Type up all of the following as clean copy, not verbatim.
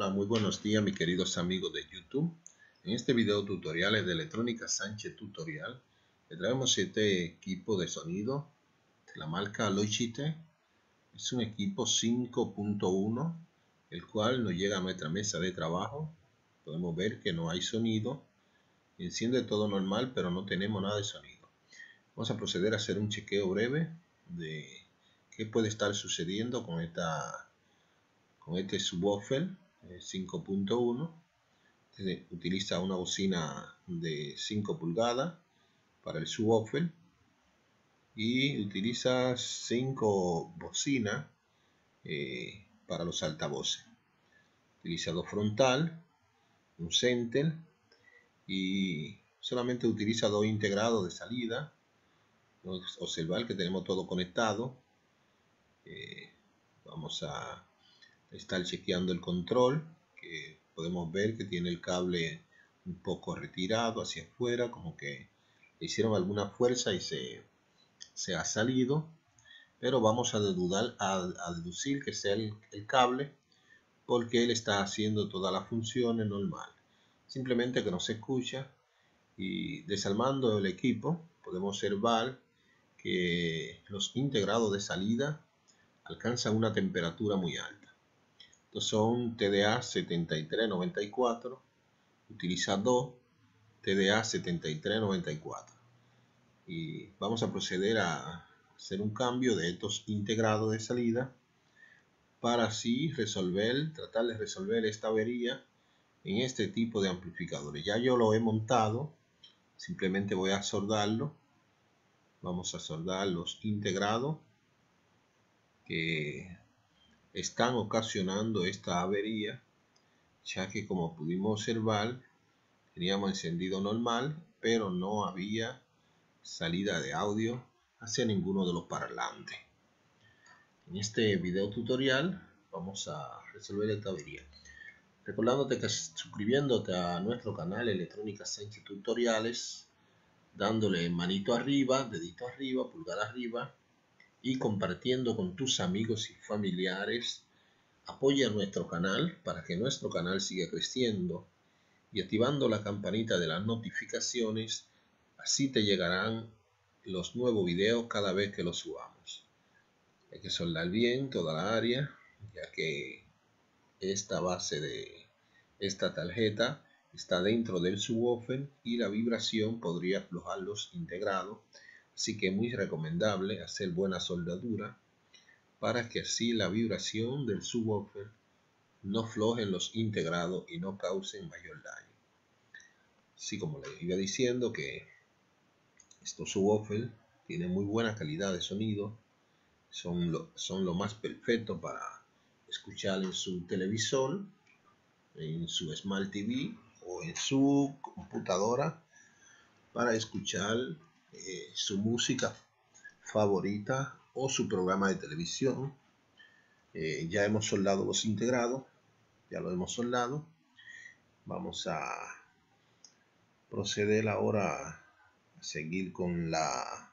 Hola, muy buenos días mis queridos amigos de YouTube. En este video tutoriales de Electrónica Sánchez Tutorial le traemos este equipo de sonido de la marca Logitech. Es un equipo 5.1 el cual nos llega a nuestra mesa de trabajo. Podemos ver que no hay sonido, enciende todo normal, pero no tenemos nada de sonido. Vamos a proceder a hacer un chequeo breve de qué puede estar sucediendo con este subwoofer 5.1. Utiliza una bocina de 5 pulgadas para el subwoofer y utiliza 5 bocinas para los altavoces. Utiliza 2 frontal, un center y solamente utiliza 2 integrados de salida. Vamos a observar que tenemos todo conectado. Vamos a estar chequeando el control, que podemos ver que tiene el cable un poco retirado hacia afuera, como que le hicieron alguna fuerza y se ha salido, pero vamos a deducir que sea el cable, porque él está haciendo todas las funciones normal, simplemente que no se escucha. Y desarmando el equipo podemos observar que los integrados de salida alcanzan una temperatura muy alta. Estos son TDA 7394, utiliza 2 TDA 7394 y vamos a proceder a hacer un cambio de estos integrados de salida para así tratar de resolver esta avería en este tipo de amplificadores. Ya yo lo he montado, simplemente voy a soldarlo. Vamos a soldar los integrados que están ocasionando esta avería, ya que como pudimos observar teníamos encendido normal, pero no había salida de audio hacia ninguno de los parlantes. En este video tutorial vamos a resolver esta avería, recordándote que suscribiéndote a nuestro canal Electrónica Sánchez Tutoriales, dándole manito arriba, dedito arriba, pulgar arriba y compartiendo con tus amigos y familiares. Apoya nuestro canal para que nuestro canal siga creciendo y activando la campanita de las notificaciones, así te llegarán los nuevos videos cada vez que los subamos. Hay que soldar bien toda la área, ya que esta base de esta tarjeta está dentro del subwoofer y la vibración podría aflojar los integrados, así que es muy recomendable hacer buena soldadura para que así la vibración del subwoofer no flojen los integrados y no causen mayor daño. Así como les iba diciendo, que estos subwoofers tienen muy buena calidad de sonido, son lo más perfecto para escuchar en su televisor, en su Smart TV o en su computadora, para escuchar su música favorita o su programa de televisión. Ya hemos soldado los integrados, ya lo hemos soldado. Vamos a proceder ahora a seguir con la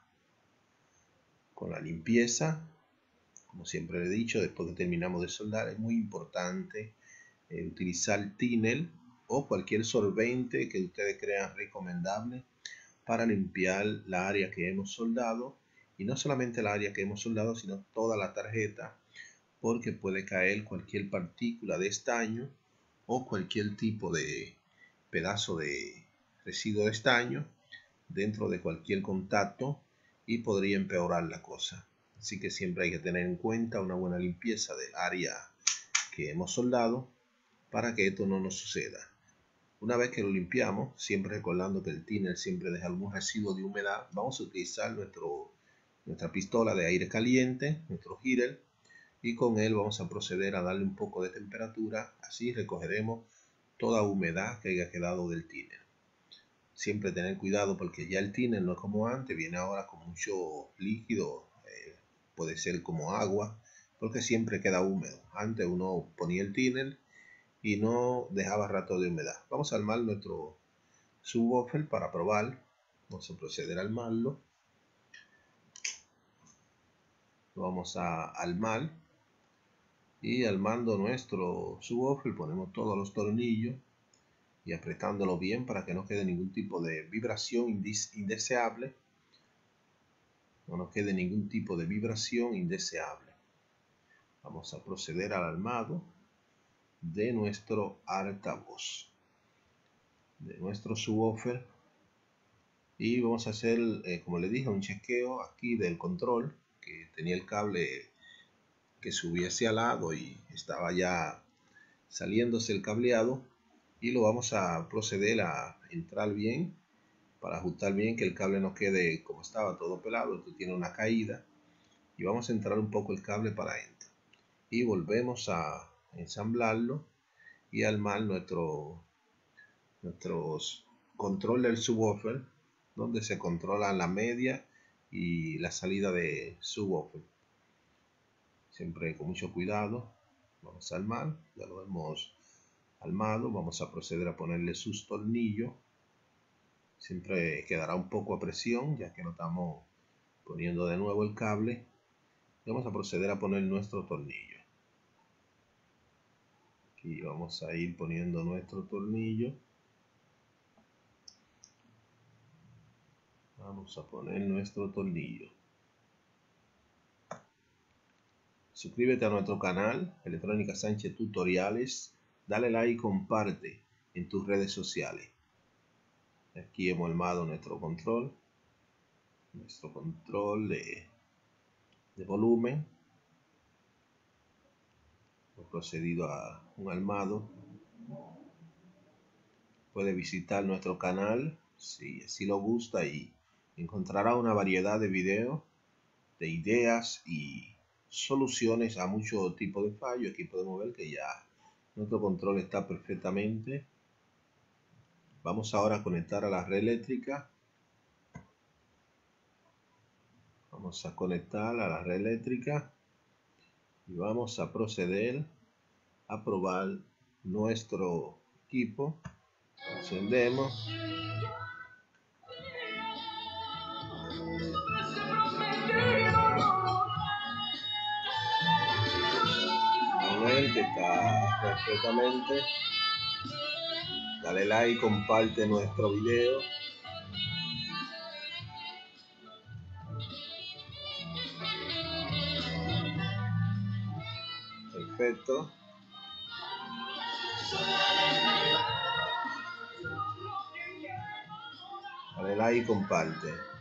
limpieza. Como siempre le he dicho, después que terminamos de soldar es muy importante utilizar thinner o cualquier solvente que ustedes crean recomendable para limpiar la área que hemos soldado, y no solamente la área que hemos soldado, sino toda la tarjeta, porque puede caer cualquier partícula de estaño o cualquier tipo de pedazo de residuo de estaño dentro de cualquier contacto y podría empeorar la cosa. Así que siempre hay que tener en cuenta una buena limpieza del área que hemos soldado para que esto no nos suceda. Una vez que lo limpiamos, siempre recordando que el thinner siempre deja algún residuo de humedad, vamos a utilizar nuestra pistola de aire caliente, nuestro heater, y con él vamos a proceder a darle un poco de temperatura. Así recogeremos toda humedad que haya quedado del thinner. Siempre tener cuidado, porque ya el thinner no es como antes, viene ahora con mucho líquido, puede ser como agua, porque siempre queda húmedo. Antes uno ponía el thinner y no dejaba rato de humedad. Vamos a armar nuestro subwoofer para probar. Vamos a proceder a armarlo. Lo vamos a armar. Y armando nuestro subwoofer ponemos todos los tornillos y apretándolo bien para que no quede ningún tipo de vibración indeseable. No nos quede ningún tipo de vibración indeseable. Vamos a proceder al armado de nuestro altavoz, de nuestro subwoofer, y vamos a hacer, como le dije, un chequeo aquí del control, que tenía el cable que subía hacia al lado y estaba ya saliéndose el cableado, y lo vamos a proceder a entrar bien para ajustar bien que el cable no quede como estaba todo pelado. Esto tiene una caída y vamos a entrar un poco el cable para adentro y volvemos a ensamblarlo y armar nuestros control del subwoofer, donde se controla la media y la salida de subwoofer. Siempre con mucho cuidado. Vamos a armar, ya lo hemos armado. Vamos a proceder a ponerle sus tornillos. Siempre quedará un poco a presión, ya que no estamos poniendo de nuevo el cable. Vamos a proceder a poner nuestro tornillo. Aquí vamos a ir poniendo nuestro tornillo. Vamos a poner nuestro tornillo. Suscríbete a nuestro canal, Electrónica Sánchez Tutoriales. Dale like y comparte en tus redes sociales. Aquí hemos armado nuestro control de volumen. Hemos procedido a un armado. Puede visitar nuestro canal si así lo gusta y encontrará una variedad de videos, de ideas y soluciones a muchos tipos de fallos. Aquí podemos ver que ya nuestro control está perfectamente. Vamos ahora a conectar a la red eléctrica. Vamos a conectar a la red eléctrica y vamos a proceder a probar nuestro equipo. Encendemos. Vamos a ver que está perfectamente. Dale like, comparte nuestro video. Perfecto. Dale like y comparte.